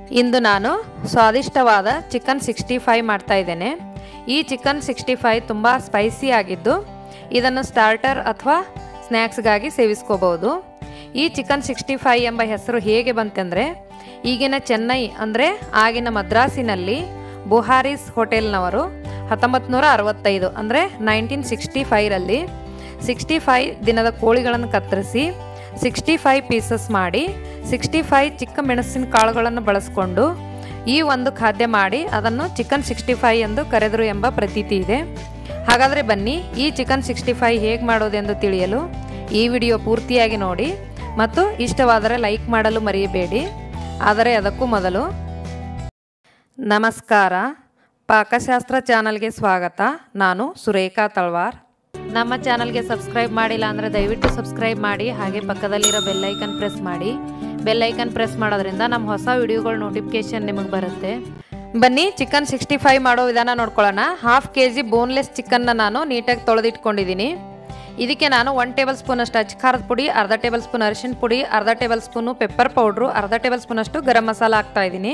ಇಂದು ನಾನು ಸ್ವಾದಿಷ್ಟವಾದ ಚಿಕನ್ 65 ಮಾಡ್ತಾ ಇದ್ದೇನೆ। ಈ ಚಿಕನ್ 65 ತುಂಬಾ ಸ್ಪೈಸಿ ಆಗಿದ್ದು ಇದನ್ನು ಸ್ಟಾರ್ಟರ್ ಅಥವಾ ಸ್ನ್ಯಾಕ್ಸ್ ಗಾಗಿ ಸೇವಿಸಬಹುದು। ಈ ಚಿಕನ್ 65 ಎಂಬ ಹೆಸರು ಹೇಗೆ ಬಂತೆಂದ್ರೆ ಈಗಿನ ಚೆನ್ನೈ ಅಂದ್ರೆ ಆಗಿನ ಮದ್ರಾಸಿನಲ್ಲಿ ಬುಹಾರಿಸ್ ಹೋಟೆಲ್ನವರು 1965 ಅಂದ್ರೆ 1965 ರಲ್ಲಿ 65 ದಿನದ ಕೋಳಿಗಳನ್ನು ಕತ್ತರಿಸಿ 65 ಪೀಸಸ್ ಮಾಡಿ 65 ಚಿಕ್ಕ ಮೆಣಸಿನ ಕಾಳುಗಳನ್ನು ಬಳಸಿಕೊಂಡು ಈ ಒಂದು ಖಾದ್ಯ ಮಾಡಿ ಅದನ್ನು ಚಿಕನ್ 65 ಎಂದು ಕರೆದರು ಎಂಬ ಪ್ರತೀತಿ ಇದೆ। ಹಾಗಾದರೆ ಬನ್ನಿ ಈ ಚಿಕನ್ 65 ಹೇಗೆ ಮಾಡೋದೆಂದು ತಿಳಿಯಲು ಈ ವಿಡಿಯೋ ಪೂರ್ತಿಯಾಗಿ ನೋಡಿ ಮತ್ತು ಇಷ್ಟವಾದರೆ ಲೈಕ್ ಮಾಡಲು ಮರೆಯಬೇಡಿ। ಆದರೆ ಅದಕ್ಕೂ ಮೊದಲು ನಮಸ್ಕಾರ, ಪಾಕಶಾಸ್ತ್ರ ಚಾನಲ್ಗೆ ಸ್ವಾಗತ। ನಾನು ಸುರೇಖಾ ತಳವಾರ್। ನಮ್ಮ ಚಾನಲ್ಗೆ ಸಬ್ಸ್ಕ್ರೈಬ್ ಮಾಡಿಲ್ಲ ಅಂದರೆ ದಯವಿಟ್ಟು ಸಬ್ಸ್ಕ್ರೈಬ್ ಮಾಡಿ, ಹಾಗೆ ಪಕ್ಕದಲ್ಲಿರೋ ಬೆಲ್ ಐಕನ್ ಪ್ರೆಸ್ ಮಾಡಿ। ಬೆಲ್ ಐಕನ್ ಪ್ರೆಸ್ ಮಾಡೋದ್ರಿಂದ ನಮ್ಮ ಹೊಸ ವಿಡಿಯೋಗಳ ನೋಟಿಫಿಕೇಶನ್ ನಿಮಗೆ ಬರುತ್ತೆ। ಬನ್ನಿ ಚಿಕನ್ 65 ಮಾಡೋ ವಿಧಾನ ನೋಡ್ಕೊಳ್ಳೋಣ। ಹಾಫ್ ಕೆಜಿ ಬೋನ್ಲೆಸ್ ಚಿಕನ್ನ ನಾನು ನೀಟಾಗಿ ತೊಳೆದಿಟ್ಕೊಂಡಿದ್ದೀನಿ। ಇದಕ್ಕೆ ನಾನು 1 ಟೇಬಲ್ ಸ್ಪೂನ್ ಅಷ್ಟು ಅಚ್ಚ ಖಾರದ ಪುಡಿ, ಅರ್ಧ ಟೇಬಲ್ ಸ್ಪೂನ್ ಅರಿಶಿನ ಪುಡಿ, ಅರ್ಧ ಟೇಬಲ್ ಸ್ಪೂನು ಪೆಪ್ಪರ್ ಪೌಡ್ರು, ಅರ್ಧ ಟೇಬಲ್ ಸ್ಪೂನ್ ಅಷ್ಟು ಗರಂ ಮಸಾಲ ಹಾಕ್ತಾ ಇದ್ದೀನಿ।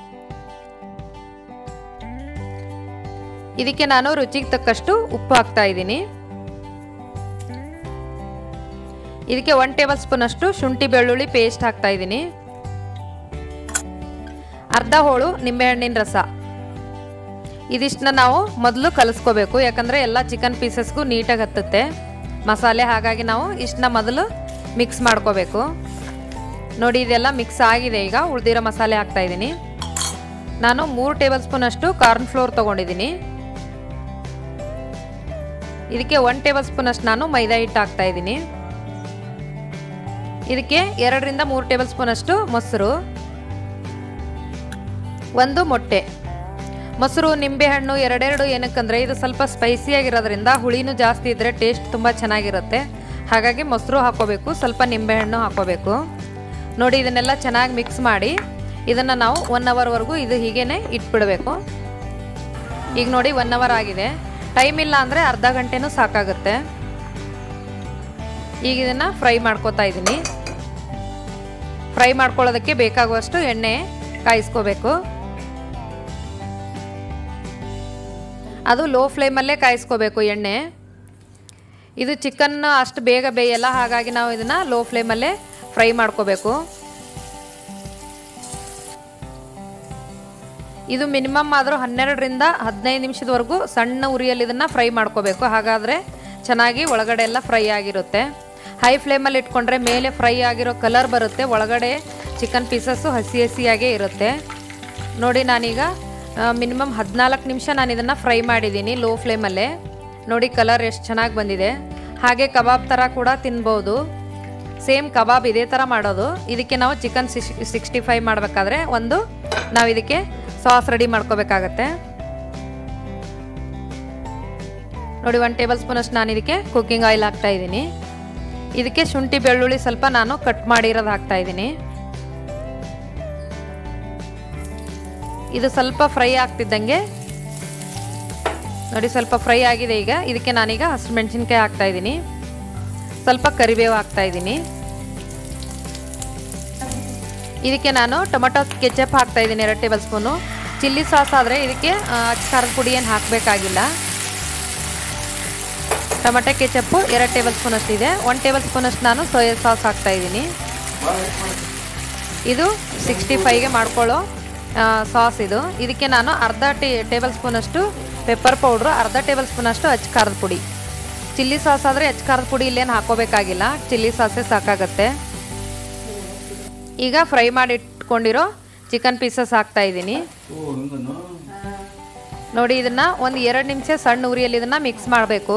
ಇದಕ್ಕೆ ನಾನು ರುಚಿಗೆ ತಕ್ಕಷ್ಟು ಉಪ್ಪು ಹಾಕ್ತಾ ಇದ್ದೀನಿ। ಇದಕ್ಕೆ 1 ಟೇಬಲ್ ಸ್ಪೂನ್ ಅಷ್ಟು ಶುಂಠಿ ಬೆಳ್ಳುಳ್ಳಿ ಪೇಸ್ಟ್ ಹಾಕ್ತಾ ಇದ್ದೀನಿ। ಅರ್ಧ ಹೋಳು ನಿಂಬೆಹಣ್ಣಿನ ರಸ। ಇದಿಷ್ಟನ್ನ ನಾವು ಮೊದಲು ಕಲಿಸ್ಕೋಬೇಕು, ಯಾಕಂದ್ರೆ ಎಲ್ಲ ಚಿಕನ್ ಪೀಸಸ್ಗೂ ನೀಟಾಗಿ ಹತ್ತುತ್ತೆ ಮಸಾಲೆ, ಹಾಗಾಗಿ ನಾವು ಇಷ್ಟನ್ನ ಮೊದಲು ಮಿಕ್ಸ್ ಮಾಡ್ಕೋಬೇಕು। ನೋಡಿ ಇದೆಲ್ಲ ಮಿಕ್ಸ್ ಆಗಿದೆ। ಈಗ ಉಳಿದಿರೋ ಮಸಾಲೆ ಹಾಕ್ತಾ ಇದ್ದೀನಿ। ನಾನು 3 ಟೇಬಲ್ ಸ್ಪೂನ್ ಅಷ್ಟು ಕಾರ್ನ್ ಫ್ಲೋರ್ ತಗೊಂಡಿದ್ದೀನಿ। ಇದಕ್ಕೆ 1 ಟೇಬಲ್ ಸ್ಪೂನ್ ಅಷ್ಟು ನಾನು ಮೈದಾ ಹಿಟ್ಟು ಹಾಕ್ತಾ ಇದ್ದೀನಿ। ಇದಕ್ಕೆ 2 ರಿಂದ 3 ಟೇಬಲ್ ಸ್ಪೂನ್ ಅಷ್ಟು ಮೊಸರು, 1 ಮೊಟ್ಟೆ। ಮೊಸರು ನಿಂಬೆಹಣ್ಣು ಎರಡೆರಡು ಏನಕ್ಕಂದ್ರೆ ಇದು ಸ್ವಲ್ಪ ಸ್ಪೈಸಿ ಆಗಿರೋದ್ರಿಂದ ಹುಳಿನೂ ಜಾಸ್ತಿ ಇದ್ರೆ ಟೇಸ್ಟ್ ತುಂಬ ಚೆನ್ನಾಗಿರುತ್ತೆ, ಹಾಗಾಗಿ ಮೊಸರು ಹಾಕೋಬೇಕು, ಸ್ವಲ್ಪ ನಿಂಬೆಹಣ್ಣು ಹಾಕೋಬೇಕು। ನೋಡಿ ಇದನ್ನೆಲ್ಲ ಚೆನ್ನಾಗಿ ಮಿಕ್ಸ್ ಮಾಡಿ ಇದನ್ನು ನಾವು 1 ಅವರ್ವರೆಗೂ ಇದು ಹೀಗೇನೆ ಇಟ್ಬಿಡಬೇಕು। ಈಗ ನೋಡಿ 1 ಅವರ್ ಆಗಿದೆ। ಟೈಮ್ ಇಲ್ಲ ಅಂದರೆ ಅರ್ಧ ಗಂಟೆನೂ ಸಾಕಾಗುತ್ತೆ। ಈಗ ಇದನ್ನು ಫ್ರೈ ಮಾಡ್ಕೋತಾ ಇದ್ದೀನಿ। ಫ್ರೈ ಮಾಡ್ಕೊಳ್ಳೋದಕ್ಕೆ ಬೇಕಾಗುವಷ್ಟು ಎಣ್ಣೆ ಕಾಯಿಸ್ಕೋಬೇಕು, ಅದು ಲೋ ಫ್ಲೇಮಲ್ಲೇ ಕಾಯಿಸ್ಕೋಬೇಕು ಎಣ್ಣೆ। ಇದು ಚಿಕನ್ ಅಷ್ಟು ಬೇಗ ಬೇಯಲ್ಲ, ಹಾಗಾಗಿ ನಾವು ಇದನ್ನು ಲೋ ಫ್ಲೇಮಲ್ಲೇ ಫ್ರೈ ಮಾಡ್ಕೋಬೇಕು। ಇದು ಮಿನಿಮಮ್ ಆದರೂ 12 ರಿಂದ 15 ನಿಮಿಷದವರೆಗೂ ಸಣ್ಣ ಉರಿಯಲ್ಲಿ ಇದನ್ನು ಫ್ರೈ ಮಾಡ್ಕೋಬೇಕು, ಹಾಗಾದರೆ ಚೆನ್ನಾಗಿ ಒಳಗಡೆ ಎಲ್ಲ ಫ್ರೈ ಆಗಿರುತ್ತೆ। ಹೈ ಫ್ಲೇಮಲ್ಲಿ ಇಟ್ಕೊಂಡ್ರೆ ಮೇಲೆ ಫ್ರೈ ಆಗಿರೋ ಕಲರ್ ಬರುತ್ತೆ, ಒಳಗಡೆ ಚಿಕನ್ ಪೀಸಸ್ಸು ಹಸಿ ಹಸಿಯಾಗೇ ಇರುತ್ತೆ। ನೋಡಿ ನಾನೀಗ ಮಿನಿಮಮ್ 14 ನಿಮಿಷ ನಾನು ಇದನ್ನು ಫ್ರೈ ಮಾಡಿದ್ದೀನಿ ಲೋ ಫ್ಲೇಮಲ್ಲೇ। ನೋಡಿ ಕಲರ್ ಎಷ್ಟು ಚೆನ್ನಾಗಿ ಬಂದಿದೆ। ಹಾಗೆ ಕಬಾಬ್ ಥರ ಕೂಡ ತಿನ್ಬೋದು, ಸೇಮ್ ಕಬಾಬ್ ಇದೇ ಥರ ಮಾಡೋದು। ಇದಕ್ಕೆ ನಾವು ಚಿಕನ್ 65 ಮಾಡಬೇಕಾದ್ರೆ ನಾವು ಇದಕ್ಕೆ ಸಾಸ್ ರೆಡಿ ಮಾಡ್ಕೋಬೇಕಾಗತ್ತೆ। ನೋಡಿ 1 ಟೇಬಲ್ ಸ್ಪೂನ್ ಅಷ್ಟು ನಾನು ಇದಕ್ಕೆ ಕುಕ್ಕಿಂಗ್ ಆಯಿಲ್ ಹಾಕ್ತಾ ಇದ್ದೀನಿ। ಇದಕ್ಕೆ ಶುಂಠಿ ಬೆಳ್ಳುಳ್ಳಿ ಸ್ವಲ್ಪ ನಾನು ಕಟ್ ಮಾಡಿರೋದು ಹಾಕ್ತಾ ಇದ್ದೀನಿ। ಇದು ಸ್ವಲ್ಪ ಫ್ರೈ ಆಗ್ತಿದ್ದಂಗೆ ನೋಡಿ ಸ್ವಲ್ಪ ಫ್ರೈ ಆಗಿದೆ। ಈಗ ಇದಕ್ಕೆ ನಾನೀಗ ಹಸಿರು ಮೆಣಸಿನ್ಕಾಯಿ ಹಾಕ್ತಾ ಇದ್ದೀನಿ, ಸ್ವಲ್ಪ ಕರಿಬೇವು ಹಾಕ್ತಾ ಇದ್ದೀನಿ। ಇದಕ್ಕೆ ನಾನು ಟೊಮೆಟೊ ಕೆಚಪ್ ಹಾಕ್ತಾ ಇದ್ದೀನಿ 2 ಟೇಬಲ್ ಸ್ಪೂನು। ಚಿಲ್ಲಿ ಸಾಸ್ ಆದರೆ ಇದಕ್ಕೆ ಅಚ್ಚ ಖಾರದ ಪುಡಿ ಏನು ಹಾಕಬೇಕಾಗಿಲ್ಲ। ಟೊಮೆಟೊ ಕೆಚಪ್ಪು 2 ಟೇಬಲ್ ಸ್ಪೂನ್ ಅಷ್ಟಿದೆ। 1 ಟೇಬಲ್ ಸ್ಪೂನ್ ಅಷ್ಟು ನಾನು ಸೋಯಾ ಸಾಸ್ ಹಾಕ್ತಾ ಇದ್ದೀನಿ। ಇದು 65ಗೆ ಮಾಡ್ಕೊಳ್ಳೋ ಸಾಸ್ ಇದು। ಇದಕ್ಕೆ ನಾನು ಅರ್ಧ ಟೇಬಲ್ ಸ್ಪೂನ್ ಅಷ್ಟು ಪೆಪ್ಪರ್ ಪೌಡ್ರು, ಅರ್ಧ ಟೇಬಲ್ ಸ್ಪೂನ್ ಅಷ್ಟು ಅಚ್ಚ ಖಾರದ ಪುಡಿ। ಚಿಲ್ಲಿ ಸಾಸ್ ಆದರೆ ಅಚ್ಚ ಖಾರದ ಪುಡಿ ಇಲ್ಲೇನು ಹಾಕೋಬೇಕಾಗಿಲ್ಲ, ಚಿಲ್ಲಿ ಸಾಸೇ ಸಾಕಾಗತ್ತೆ। ಈಗ ಫ್ರೈ ಮಾಡಿ ಇಟ್ಕೊಂಡಿರೋ ಚಿಕನ್ ಪೀಸಸ್ ಹಾಕ್ತಾ ಇದ್ದೀನಿ। ನೋಡಿ ಇದನ್ನು 1-2 ನಿಮಿಷ ಸಣ್ಣ ಉರಿಯಲ್ಲಿ ಇದನ್ನು ಮಿಕ್ಸ್ ಮಾಡಬೇಕು,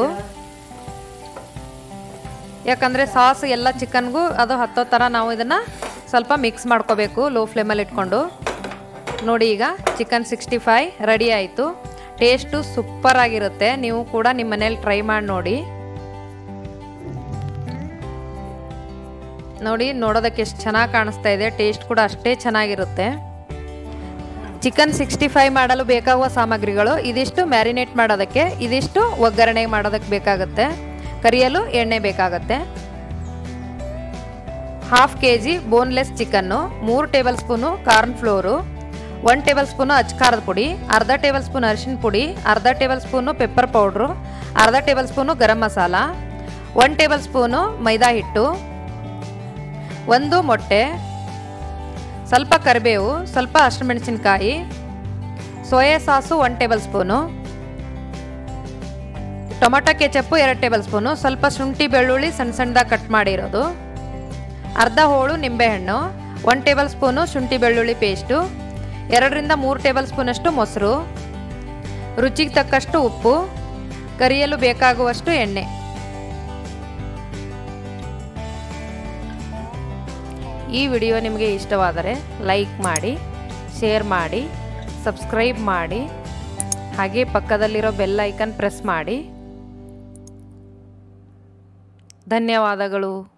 ಯಾಕಂದರೆ ಸಾಸ್ ಎಲ್ಲ ಚಿಕನ್ಗೂ ಅದು ಹತ್ತೋ ಥರ ನಾವು ಇದನ್ನು ಸ್ವಲ್ಪ ಮಿಕ್ಸ್ ಮಾಡ್ಕೋಬೇಕು ಲೋ ಫ್ಲೇಮಲ್ಲಿ ಇಟ್ಕೊಂಡು। ನೋಡಿ ಈಗ ಚಿಕನ್ 65 ರೆಡಿ ಆಯಿತು। ಟೇಸ್ಟು ಸೂಪರ್ ಆಗಿರುತ್ತೆ, ನೀವು ಕೂಡ ನಿಮ್ಮ ಮನೇಲಿ ಟ್ರೈ ಮಾಡಿ ನೋಡಿ। ನೋಡಿ ನೋಡೋದಕ್ಕೆ ಎಷ್ಟು ಚೆನ್ನಾಗಿ ಕಾಣಿಸ್ತಾ ಇದೆ, ಟೇಸ್ಟ್ ಕೂಡ ಅಷ್ಟೇ ಚೆನ್ನಾಗಿರುತ್ತೆ। ಚಿಕನ್ 65 ಮಾಡಲು ಬೇಕಾಗುವ ಸಾಮಗ್ರಿಗಳು ಇದಿಷ್ಟು ಮ್ಯಾರಿನೇಟ್ ಮಾಡೋದಕ್ಕೆ, ಇದಿಷ್ಟು ಒಗ್ಗರಣೆ ಮಾಡೋದಕ್ಕೆ ಬೇಕಾಗುತ್ತೆ, ಕರಿಯಲು ಎಣ್ಣೆ ಬೇಕಾಗುತ್ತೆ। Half KG boneless chicken, 3 tablespoon cornflour, 1 tablespoon ಅಚ್ಕಾರದ ಪುಡಿ, ಅರ್ಧ ಟೇಬಲ್ ಸ್ಪೂನ್ ಅರಿಶಿನ ಪುಡಿ, ಅರ್ಧ ಟೇಬಲ್ ಸ್ಪೂನು ಪೆಪ್ಪರ್ ಪೌಡ್ರು, ಅರ್ಧ tablespoon garam masala, 1 tablespoon maida ಹಿಟ್ಟು, 1 ಮೊಟ್ಟೆ, ಸ್ವಲ್ಪ ಕರಿಬೇವು, ಸ್ವಲ್ಪ ಹಸಿಮೆಣಸಿನಕಾಯಿ, soya sauce 1 tablespoon, tomato ketchup 2 tablespoon, ಸ್ವಲ್ಪ ಶುಂಠಿ ಬೆಳ್ಳುಳ್ಳಿ ಸಣ್ಣ ಸಣ್ಣದಾಗಿ ಕಟ್ ಮಾಡಿರೋದು, ಅರ್ಧ ಹೋಳು ನಿಂಬೆಹಣ್ಣು, 1 ಟೇಬಲ್ ಸ್ಪೂನು ಶುಂಠಿ ಬೆಳ್ಳುಳ್ಳಿ ಪೇಸ್ಟು, 2 ರಿಂದ 3 ಟೇಬಲ್ ಸ್ಪೂನಷ್ಟು ಮೊಸರು, ರುಚಿಗೆ ತಕ್ಕಷ್ಟು ಉಪ್ಪು, ಕರಿಯಲು ಬೇಕಾಗುವಷ್ಟು ಎಣ್ಣೆ. ಈ ವಿಡಿಯೋ ನಿಮಗೆ ಇಷ್ಟವಾದರೆ ಲೈಕ್ ಮಾಡಿ, ಶೇರ್ ಮಾಡಿ, ಸಬ್ಸ್ಕ್ರೈಬ್ ಮಾಡಿ, ಹಾಗೆ ಪಕ್ಕದಲ್ಲಿರೋ ಬೆಲ್ ಐಕನ್ ಪ್ರೆಸ್ ಮಾಡಿ. ಧನ್ಯವಾದಗಳು.